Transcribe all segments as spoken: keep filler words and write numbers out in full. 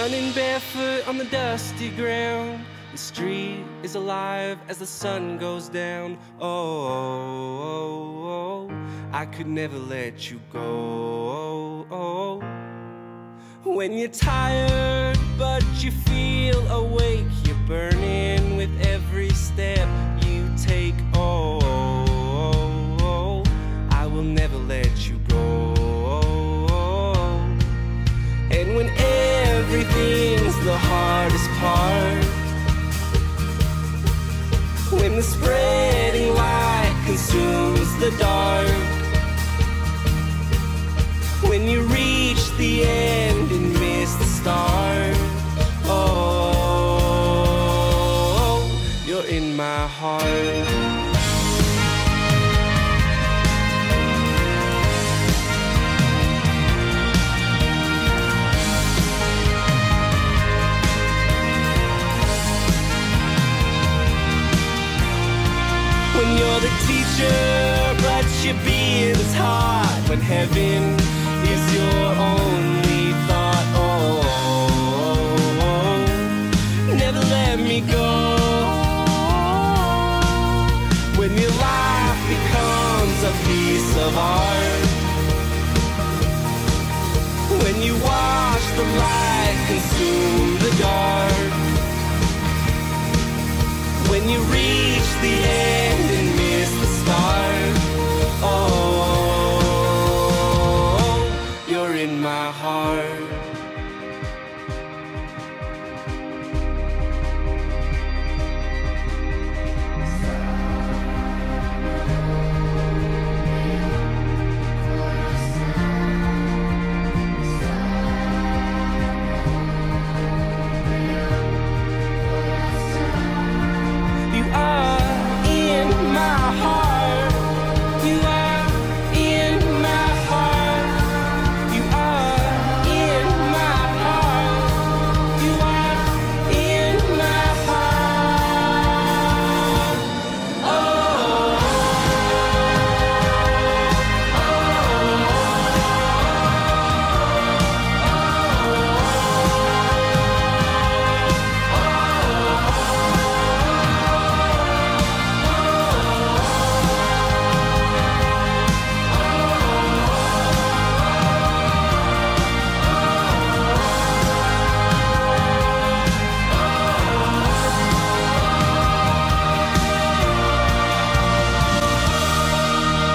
running barefoot on the dusty ground. The street is alive as the sun goes down. Oh, oh, oh, oh. I could never let you go. Oh, oh. When you're tired but you feel awake, you're burning with every step you take. Oh, oh, oh. I will never let you go. And when everything's the hardest part, when the spreading light consumes the dark, when you reach the end and miss the start, oh, you're in my heart. When you're the teacher, but you're being taught, when heaven is your only thought, oh, oh, oh, never let me go. When your life becomes a piece of art, when you watch the light consume the dark, when you reach the end and miss the start, oh, you're in my heart.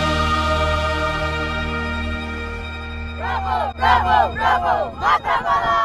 Bravo, bravo, mata bala!